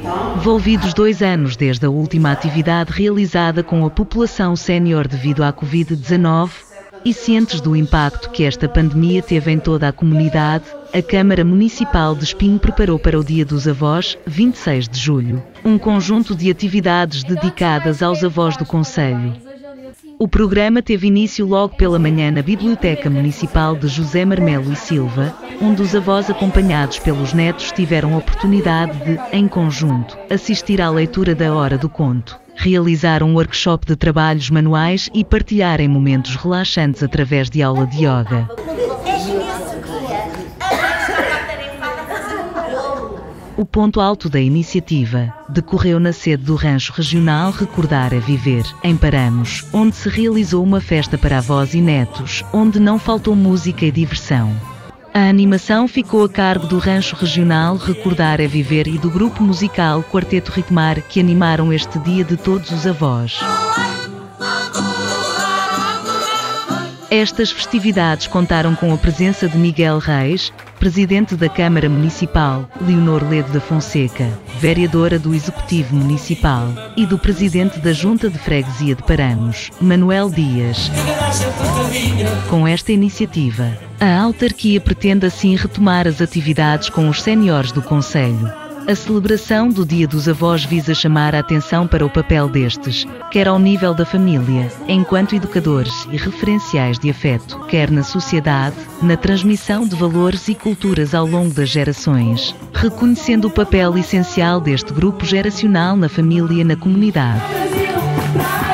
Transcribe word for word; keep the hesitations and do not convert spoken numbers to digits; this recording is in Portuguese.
Envolvidos dois anos desde a última atividade realizada com a população sénior devido à Covid dezanove, e cientes do impacto que esta pandemia teve em toda a comunidade, a Câmara Municipal de Espinho preparou para o Dia dos Avós, vinte e seis de julho, um conjunto de atividades dedicadas aos avós do concelho. O programa teve início logo pela manhã na Biblioteca Municipal de José Marmelo e Silva, onde os avós acompanhados pelos netos tiveram a oportunidade de, em conjunto, assistir à leitura da Hora do Conto, realizar um workshop de trabalhos manuais e partilharem momentos relaxantes através de aula de yoga. O ponto alto da iniciativa decorreu na sede do Rancho Regional Recordar é Viver, em Paramos, onde se realizou uma festa para avós e netos, onde não faltou música e diversão. A animação ficou a cargo do Rancho Regional Recordar é Viver e do grupo musical Quarteto Ritmar, que animaram este Dia de Todos os Avós. Estas festividades contaram com a presença de Miguel Reis, Presidente da Câmara Municipal, Leonor Ledo da Fonseca, Vereadora do Executivo Municipal, e do Presidente da Junta de Freguesia de Paramos, Manuel Dias. Com esta iniciativa, a autarquia pretende assim retomar as atividades com os séniores do concelho. A celebração do Dia dos Avós visa chamar a atenção para o papel destes, quer ao nível da família, enquanto educadores e referenciais de afeto, quer na sociedade, na transmissão de valores e culturas ao longo das gerações, reconhecendo o papel essencial deste grupo geracional na família e na comunidade.